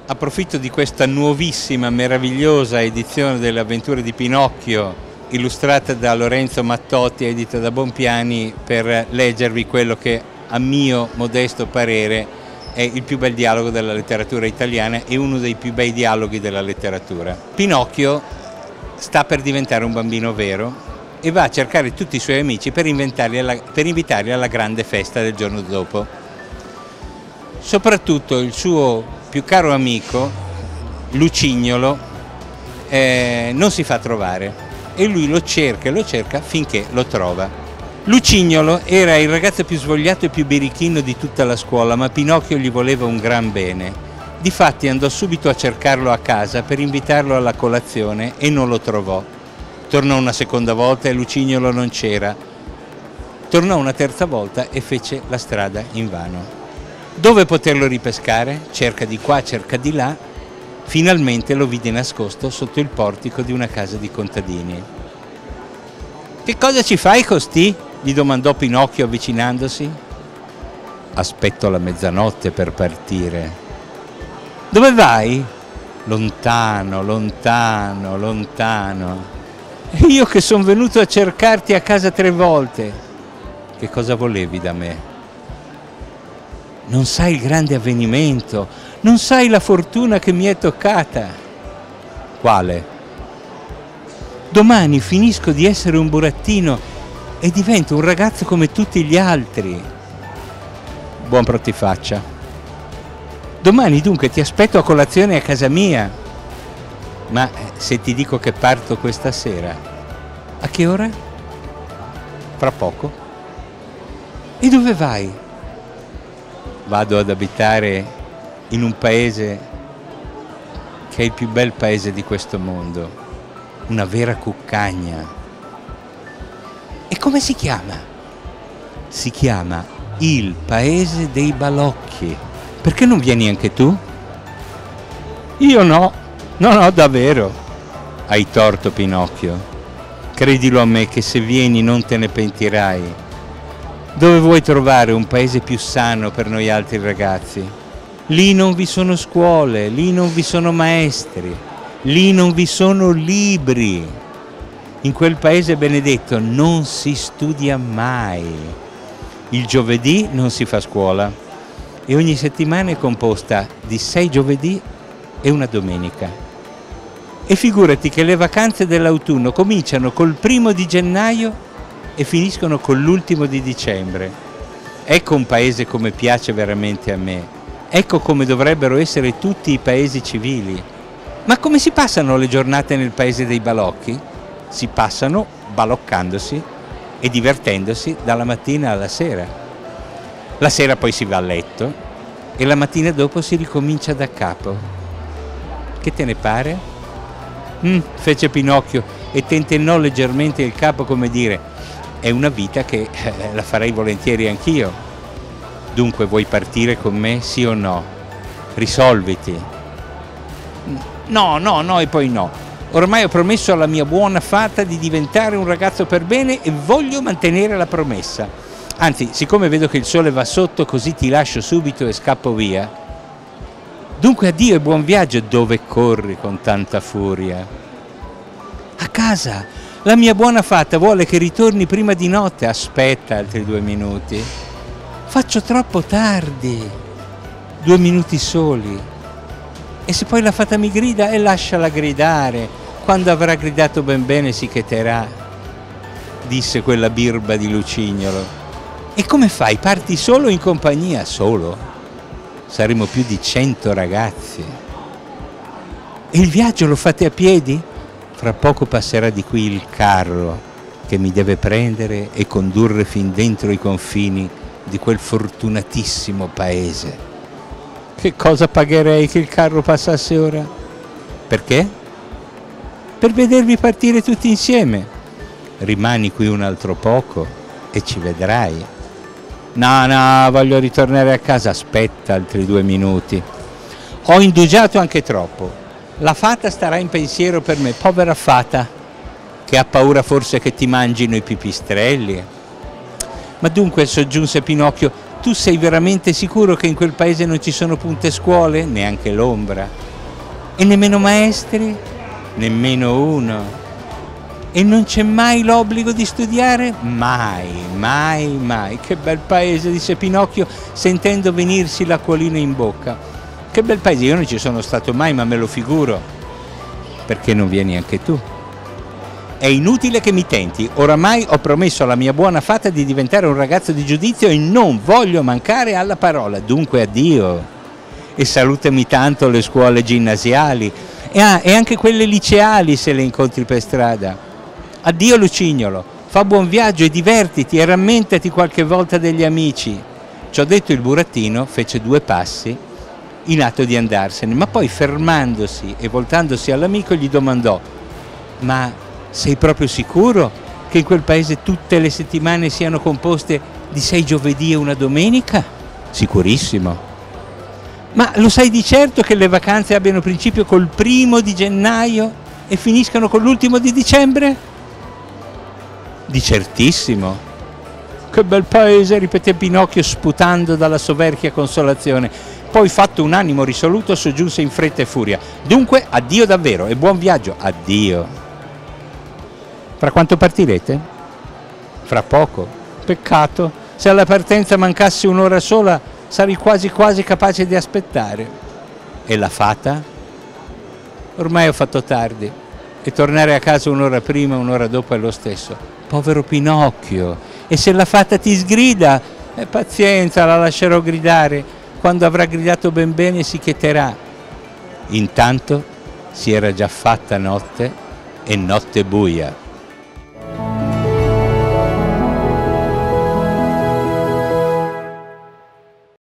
Approfitto di questa nuovissima, meravigliosa edizione delle avventure di Pinocchio, illustrata da Lorenzo Mattotti, edita da Bompiani, per leggervi quello che, a mio modesto parere, è il più bel dialogo della letteratura italiana e uno dei più bei dialoghi della letteratura. Pinocchio sta per diventare un bambino vero e va a cercare tutti i suoi amici per invitarli alla grande festa del giorno dopo. Soprattutto il suo più caro amico, Lucignolo, non si fa trovare e lui lo cerca finché lo trova. Lucignolo era il ragazzo più svogliato e più birichino di tutta la scuola, ma Pinocchio gli voleva un gran bene. Difatti andò subito a cercarlo a casa per invitarlo alla colazione e non lo trovò. Tornò una seconda volta e Lucignolo non c'era. Tornò una terza volta e fece la strada invano. Dove poterlo ripescare? Cerca di qua, cerca di là. Finalmente lo vide nascosto sotto il portico di una casa di contadini. «Che cosa ci fai costì?» gli domandò Pinocchio avvicinandosi. «Aspetto la mezzanotte per partire». «Dove vai?» «Lontano, lontano, lontano». «E io che sono venuto a cercarti a casa 3 volte». «Che cosa volevi da me?» «Non sai il grande avvenimento, non sai la fortuna che mi è toccata». «Quale?» «Domani finisco di essere un burattino e divento un ragazzo come tutti gli altri». «Buon prottifaccia». «Domani dunque ti aspetto a colazione a casa mia». «Ma se ti dico che parto questa sera?» «A che ora?» «Fra poco». «E dove vai?» «Vado ad abitare in un paese che è il più bel paese di questo mondo, una vera cuccagna». «E come si chiama?» «Si chiama il Paese dei Balocchi. Perché non vieni anche tu?» «Io no, no, davvero». «Hai torto, Pinocchio. Credilo a me che se vieni non te ne pentirai. Dove vuoi trovare un paese più sano per noi altri ragazzi? Lì non vi sono scuole, lì non vi sono maestri, lì non vi sono libri. In quel paese benedetto non si studia mai. Il giovedì non si fa scuola e ogni settimana è composta di 6 giovedì e una domenica. E figurati che le vacanze dell'autunno cominciano col 1° di gennaio e finiscono con l'1° di dicembre. Ecco un paese come piace veramente a me. Ecco come dovrebbero essere tutti i paesi civili. Ma come si passano le giornate nel paese dei balocchi? Si passano baloccandosi e divertendosi dalla mattina alla sera. La sera poi si va a letto e la mattina dopo si ricomincia da capo. Che te ne pare?» Fece Pinocchio e tentennò leggermente il capo come dire: «È una vita che la farei volentieri anch'io. Dunque vuoi partire con me, sì o no? Risolviti». No, e poi no. Ormai ho promesso alla mia buona fata di diventare un ragazzo per bene e voglio mantenere la promessa. Anzi, siccome vedo che il sole va sotto, così ti lascio subito e scappo via». «Dunque addio e buon viaggio». «Dove corri con tanta furia?» «A casa. La mia buona fata vuole che ritorni prima di notte». «Aspetta altri 2 minuti». «Faccio troppo tardi». 2 minuti soli. «E se poi la fata mi grida?» «E lasciala gridare. Quando avrà gridato ben bene si cheterà», disse quella birba di Lucignolo. «E come fai? Parti solo o in compagnia?» «Solo. Saremo più di 100 ragazzi». «E il viaggio lo fate a piedi?» «Fra poco passerà di qui il carro che mi deve prendere e condurre fin dentro i confini di quel fortunatissimo paese». «Che cosa pagherei che il carro passasse ora?» «Perché?» «Per vedervi partire tutti insieme». «Rimani qui un altro poco e ci vedrai». No, voglio ritornare a casa». «Aspetta altri 2 minuti». «Ho indugiato anche troppo. La fata starà in pensiero per me». «Povera fata, che ha paura forse che ti mangino i pipistrelli». «Ma dunque», soggiunse Pinocchio, Tu sei veramente sicuro che in quel paese non ci sono punte scuole? Neanche l'ombra. E nemmeno maestri? Nemmeno uno. E non c'è mai l'obbligo di studiare? Mai, mai, mai. Che bel paese, disse Pinocchio, sentendo venirsi l'acquolina in bocca. Che bel paese, io non ci sono stato mai, ma me lo figuro. Perché non vieni anche tu? È inutile che mi tenti, oramai ho promesso alla mia buona fata di diventare un ragazzo di giudizio e non voglio mancare alla parola, dunque addio. E salutami tanto le scuole ginnasiali e anche quelle liceali se le incontri per strada. Addio Lucignolo, fa buon viaggio e divertiti e rammentati qualche volta degli amici. Ci ho detto il burattino, fece 2 passi in atto di andarsene, ma poi fermandosi e voltandosi all'amico gli domandò: ma sei proprio sicuro che in quel paese tutte le settimane siano composte di 6 giovedì e una domenica? Sicurissimo. Ma lo sai di certo che le vacanze abbiano principio col 1° di gennaio e finiscano con l'1° di dicembre? Di certissimo. Che bel paese, ripeté Pinocchio sputando dalla soverchia consolazione. Poi, fatto un animo risoluto, soggiunse in fretta e furia: dunque addio davvero e buon viaggio. Addio. Fra quanto partirete? Fra poco. Peccato. Se alla partenza mancasse un'ora sola, sarei quasi quasi capace di aspettare. E la fata? Ormai ho fatto tardi. E tornare a casa un'ora prima, un'ora dopo è lo stesso. Povero Pinocchio. E se la fata ti sgrida? Pazienza, la lascerò gridare. Quando avrà gridato ben bene si cheterà. Intanto si era già fatta notte e notte buia.